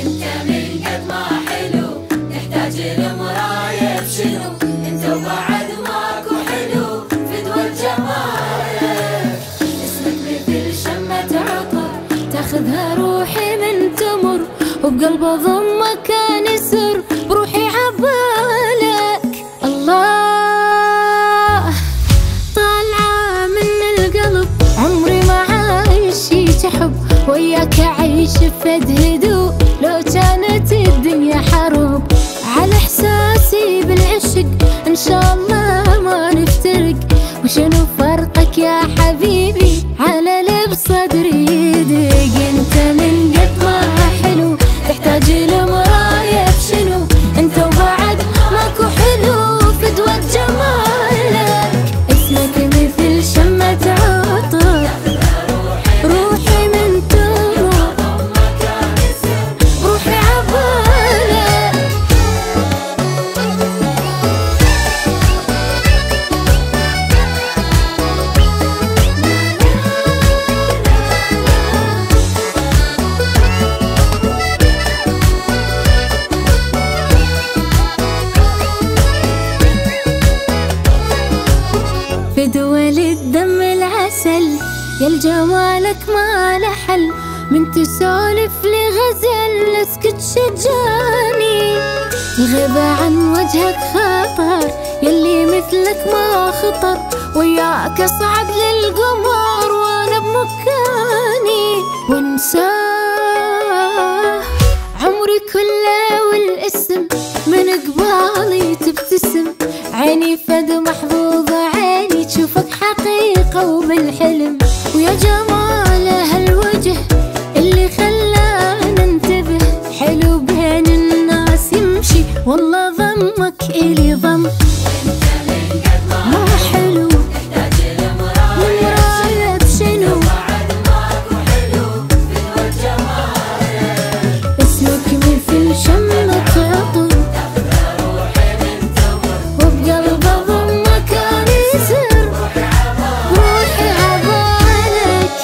انت من قد ما حلو تحتاج لمراية بشنو، انت وبعد ماكو حلو فدوى جمالك. اسمك مثل شمة عطر تاخذها روحي من تمر، وبقلب اضمك كان يسر بروحي عبالك. الله طالعة من القلب عمري ما عايشت حب، وياك اعيش فد هدوء لو كانت الدنيا حرب. على احساسي بالعشق ان شاء الله ما نفترق، وشنو فرقك يا حبيبي على لب صدري يدق. انت من قد ما حلو تحتاج لمراية بشنو، انت وبعد ماكو حلو فدوى جمالك. اسمك مثل شمة عطر روحي من تمر، روحي عبالك. فدوى للدم العسل يا الجمالك ما له حل، من تسولف لي غزل اسكت شجاني. الغيبة عن وجهك خطر يلي مثلك ما خطر، وياك اصعد للقمر وانا بمكاني وانساه عمري كله والاسم من قبالي تبتسم. عيني فد محظوظة عيني تشوفك حقيقة وبالحلم، ويا جمال هالوجه اللي خلانا ننتبه. حلو بين الناس يمشي والله ضمك إلي ضم، مو حلو مراية بشنو، اسمك مثل شمة عطر وبقلب اضمك كان يسر روحي عبالك.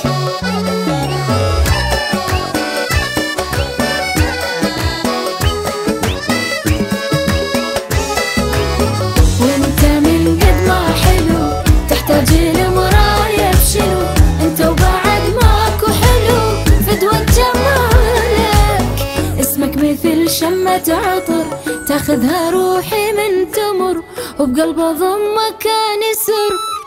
وانت من قد ما حلو تحتاج لمراية بشنو، انت وبعد ماكو حلو فدوى جمالك. اسمك مثل شمة عطر تاخذها روحي من تمر، وبقلب اضمك كان يسر